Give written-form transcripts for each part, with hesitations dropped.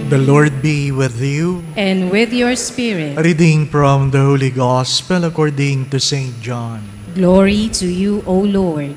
The Lord be with you. And with your spirit. A reading from the Holy Gospel according to St. John. Glory to you, O Lord.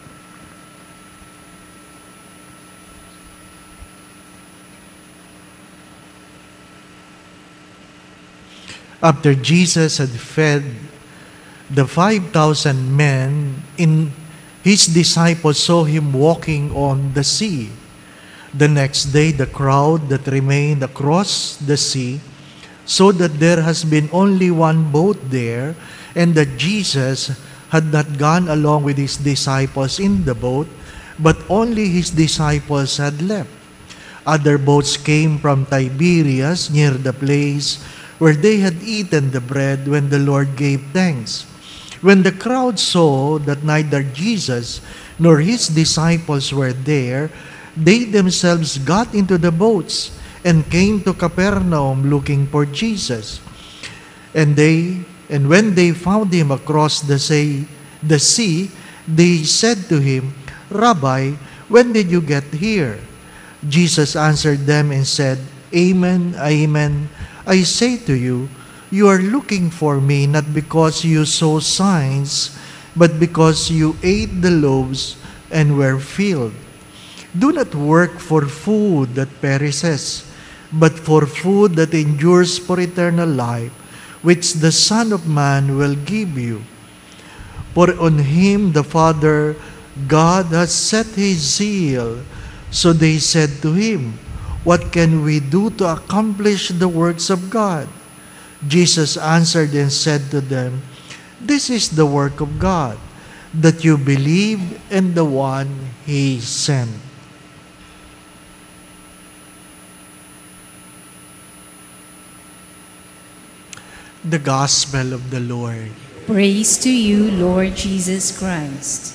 After Jesus had fed the 5,000 men, his disciples saw him walking on the sea. The next day, the crowd that remained across the sea saw that there has been only one boat there, and that Jesus had not gone along with his disciples in the boat, but only his disciples had left. Other boats came from Tiberias near the place where they had eaten the bread when the Lord gave thanks. When the crowd saw that neither Jesus nor his disciples were there, they themselves got into the boats and came to Capernaum looking for Jesus. And when they found him across the sea, they said to him, "Rabbi, when did you get here?" Jesus answered them and said, "Amen, amen, I say to you, you are looking for me not because you saw signs, but because you ate the loaves and were filled. Do not work for food that perishes, but for food that endures for eternal life, which the Son of Man will give you. For on him the Father God has set his seal." So they said to him, "What can we do to accomplish the works of God?" Jesus answered and said to them, "This is the work of God, that you believe in the one he sent." The Gospel of the Lord. Praise to you, Lord Jesus Christ.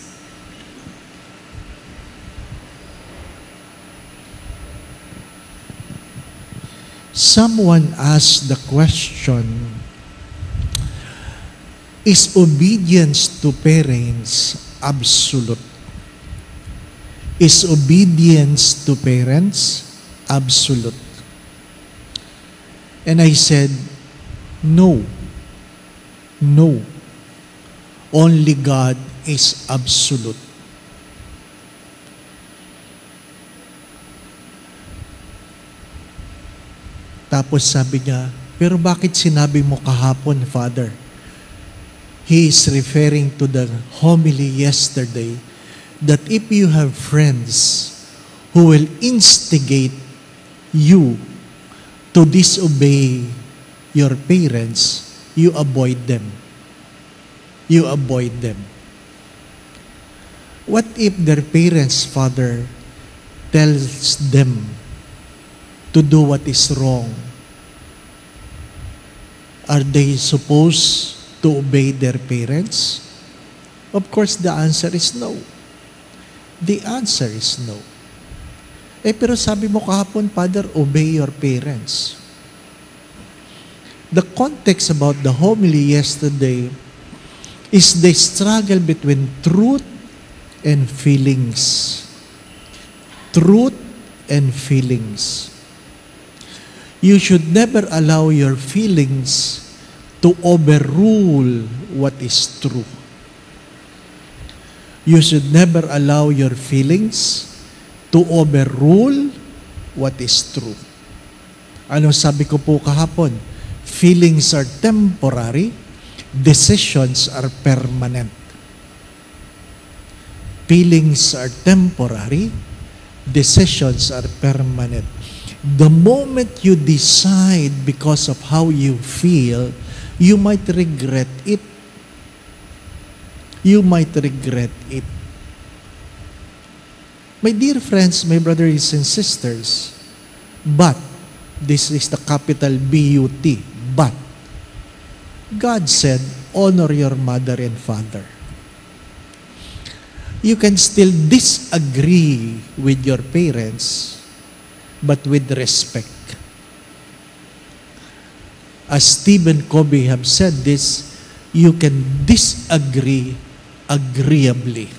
Someone asked the question, is obedience to parents absolute? Is obedience to parents absolute? And I said, no. No. Only God is absolute. Tapos sabi niya, pero bakit sinabi mo kahapon, Father? He is referring to the homily yesterday that if you have friends who will instigate you to disobey your parents, you avoid them. You avoid them. What if their parents, Father, tells them to do what is wrong? Are they supposed to obey their parents? Of course, the answer is no. The answer is no. Pero sabi mo kahapon, Father, obey your parents. The context about the homily yesterday is the struggle between truth and feelings. Truth and feelings. You should never allow your feelings to overrule what is true. You should never allow your feelings to overrule what is true. Ano sabi ko po kahapon? Feelings are temporary, decisions are permanent. Feelings are temporary, decisions are permanent. The moment you decide because of how you feel, you might regret it. You might regret it. My dear friends, my brothers and sisters, but, this is the capital B-U-T, but, God said, honor your mother and father. You can still disagree with your parents, but with respect. As Stephen Covey have said this, you can disagree agreeably.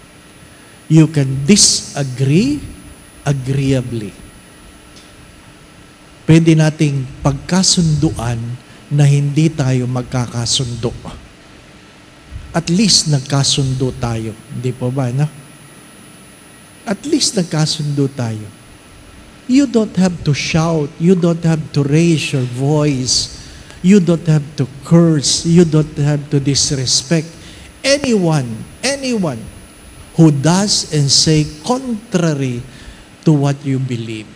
You can disagree agreeably. pwede nating pagkasunduan na hindi tayo magkakasundo. At least nagkasundo tayo. Hindi po ba, no? At least nagkasundo tayo. You don't have to shout. You don't have to raise your voice. You don't have to curse. You don't have to disrespect anyone who does and say contrary to what you believe.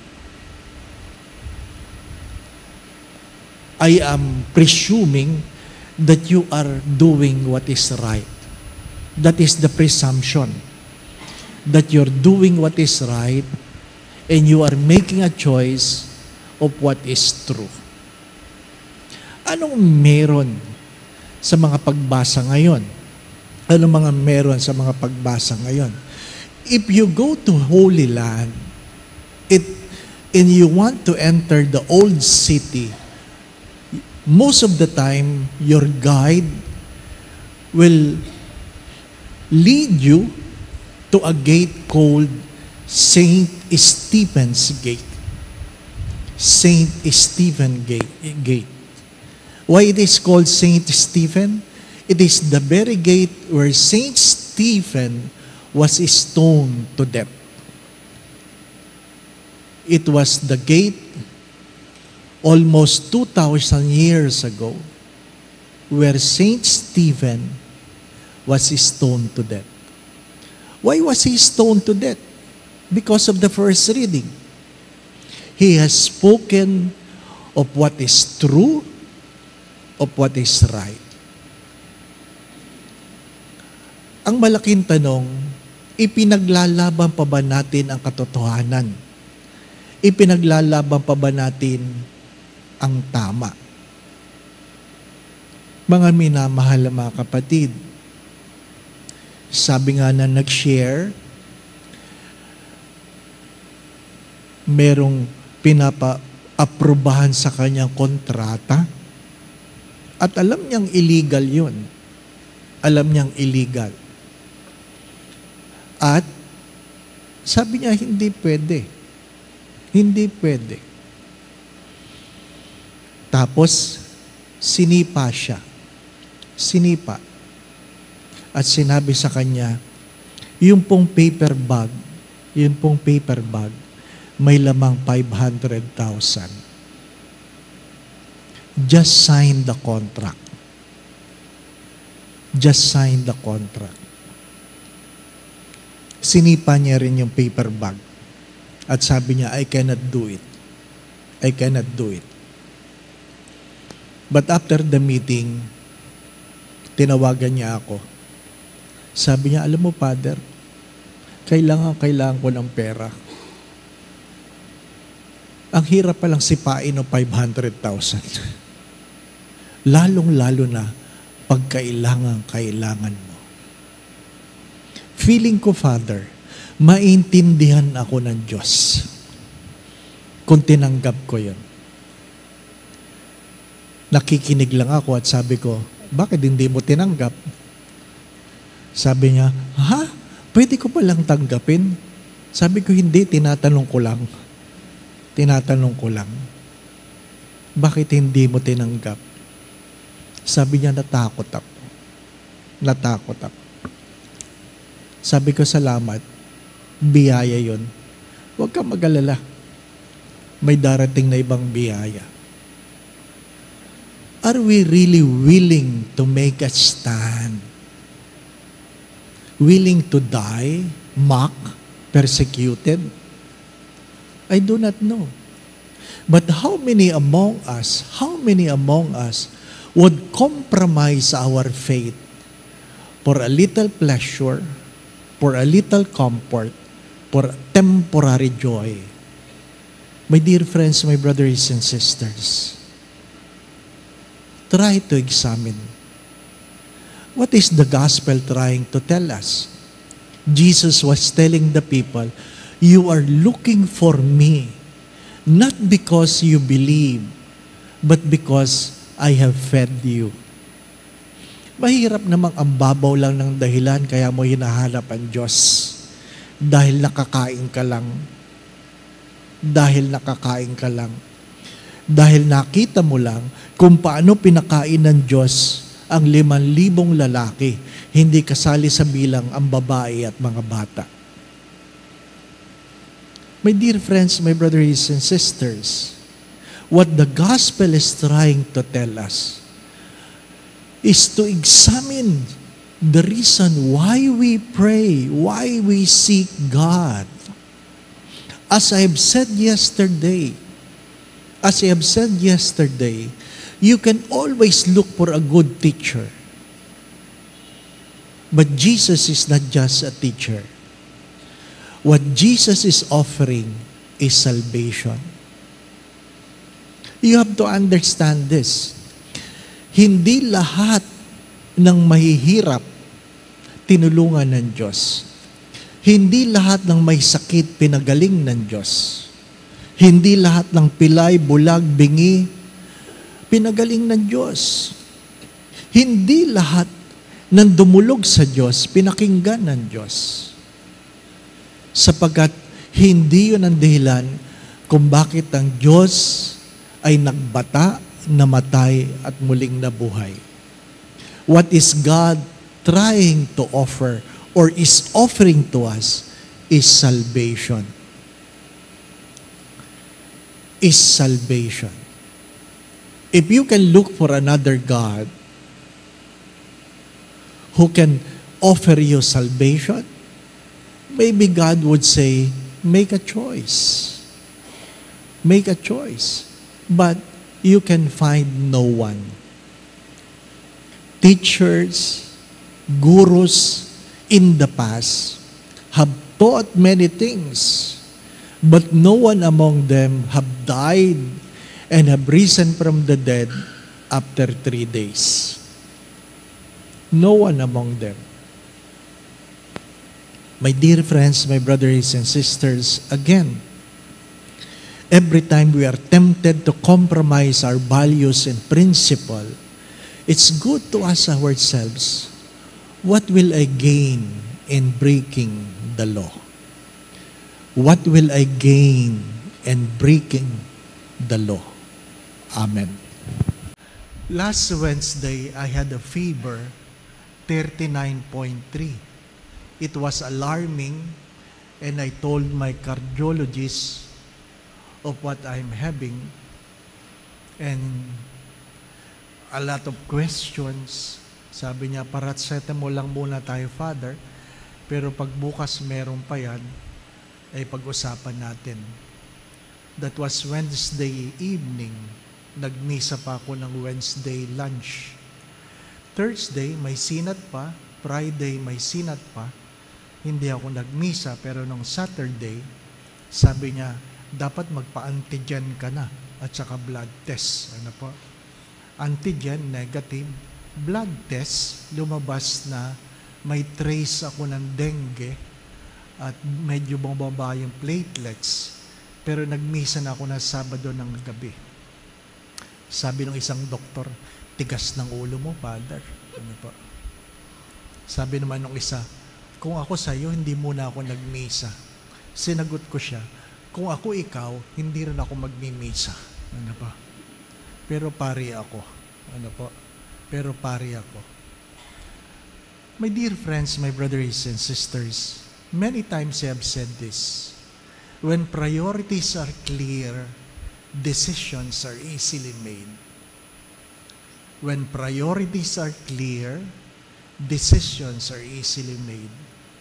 I am presuming that you are doing what is right. That is the presumption. That you're doing what is right and you are making a choice of what is true. Anong meron sa mga pagbasa ngayon? Anong mga meron sa mga pagbasa ngayon? If you go to Holy Land, and you want to enter the old city, most of the time, your guide will lead you to a gate called St. Stephen's Gate. St. Stephen Gate. Why it is called St. Stephen? It is the very gate where St. Stephen was stoned to death. It was the gate almost 2,000 years ago where St. Stephen was stoned to death. Why was he stoned to death? Because of the first reading. He has spoken of what is true, of what is right. Ang malaking tanong, ipinaglalaban pa ba natin ang katotohanan? Ipinaglalaban pa ba natin ang tama? Mga minamahal na mga kapatid, sabi nga na nag-share, merong pinapa-aprobahan sa kanyang kontrata at alam niyang illegal yun. Alam niyang illegal. At sabi niya, hindi pwede. Hindi pwede. Tapos, sinipa siya. Sinipa. At sinabi sa kanya, yung pong paper bag, may lamang 500,000. Just sign the contract. Just sign the contract. Sinipa niya rin yung paper bag. At sabi niya, I cannot do it. I cannot do it. But after the meeting, tinawagan niya ako. Sabi niya, alam mo, Father, kailangan ko ng pera. Ang hirap palang sipain ng 500,000. Lalong-lalo na pag kailangan mo. Feeling ko, Father, maintindihan ako ng Diyos kung tinanggap ko yun. Nakikinig lang ako at sabi ko, bakit hindi mo tinanggap? Sabi niya, ha? Pwede ko palang tanggapin? Sabi ko, hindi, tinatanong ko lang. Tinatanong ko lang. Bakit hindi mo tinanggap? Sabi niya, natakot ako. Natakot ako. Sabi ko, salamat. Biyaya yon. Huwag kang mag-alala. May darating na ibang biyaya. Are we really willing to make a stand? Willing to die, mock, persecuted? I do not know. But how many among us would compromise our faith for a little pleasure, for a little comfort, for temporary joy? My dear friends, my brothers and sisters, try to examine. What is the gospel trying to tell us? Jesus was telling the people, you are looking for me, not because you believe, but because I have fed you. Mahirap namang ang babaw lang ng dahilan kaya mo hinahanap ang Diyos. Dahil nakakain ka lang. Dahil nakakain ka lang. dahil nakita mo lang kung paano pinakain ng Diyos ang 5,000 lalaki, hindi kasali sa bilang ang babae at mga bata. My dear friends, my brothers and sisters, what the gospel is trying to tell us is to examine the reason why we pray, why we seek God. As I have said yesterday, you can always look for a good teacher. But Jesus is not just a teacher. What Jesus is offering is salvation. You have to understand this. Hindi lahat ng mahihirap tinulungan ng Diyos. Hindi lahat ng may sakit pinagaling ng Diyos. Hindi lahat ng pilay, bulag, bingi pinagaling ng Diyos. Hindi lahat ng dumulog sa Diyos pinakinggan ng Diyos. Sapagkat hindi yun ang dahilan kung bakit ang Diyos ay nagbata, namatay at muling nabuhay. What is God trying to offer or is offering to us is salvation. Is salvation. If you can look for another God who can offer you salvation, maybe God would say, make a choice. Make a choice. But you can find no one. Teachers, gurus in the past have taught many things, but no one among them have died and have risen from the dead after 3 days. No one among them. My dear friends, my brothers and sisters, again, every time we are tempted to compromise our values and principle, it's good to ask ourselves, what will I gain in breaking the law? What will I gain in breaking the law? Amen. Last Wednesday, I had a fever, 39.3. It was alarming, and I told my cardiologist of what I'm having, and a lot of questions. Sabi niya, paracetamol lang muna tayo, Father, pero pag bukas meron pa yan, ay pag-usapan natin. That was Wednesday evening. Nagmisa pa ako ng Wednesday lunch. Thursday, may sinat pa. Friday, may sinat pa. Hindi ako nagmisa, pero nung Saturday, sabi niya, dapat magpa-antigen ka na at saka blood test. Ano po? Antigen, negative. Blood test, lumabas na may trace ako ng dengue at medyo bumaba yung platelets. Pero nagmisa na ako na Sabado ng gabi. Sabi ng isang doktor, tigas ng ulo mo, Father. Ano po? Sabi naman ng isa, kung ako sa'yo, hindi muna ako nagmisa. Sinagot ko siya, kung ako ikaw, hindi rin ako magmimisa. Ano po? Pero pari ako. Ano po? Pero pari ako. My dear friends, my brothers and sisters, many times I have said this. When priorities are clear, decisions are easily made. When priorities are clear, decisions are easily made.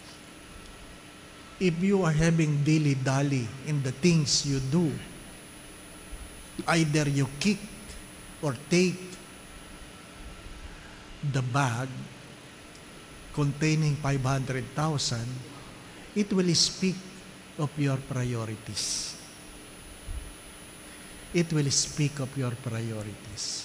If you are having dilly-dally in the things you do, either you kick or take the bag containing 500,000, it will speak of your priorities. It will speak of your priorities.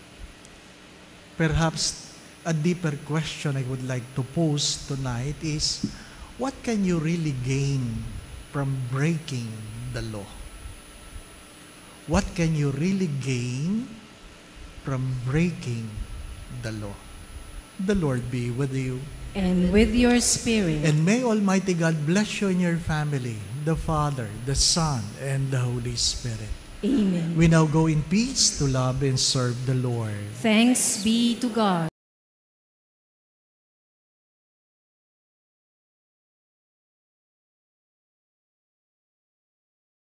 Perhaps a deeper question I would like to pose tonight is, what can you really gain from breaking the law? What can you really gain from breaking the law? The Lord be with you. And with your spirit. And may Almighty God bless you and your family, the Father, the Son, and the Holy Spirit. Amen. We now go in peace to love and serve the Lord. Thanks be to God.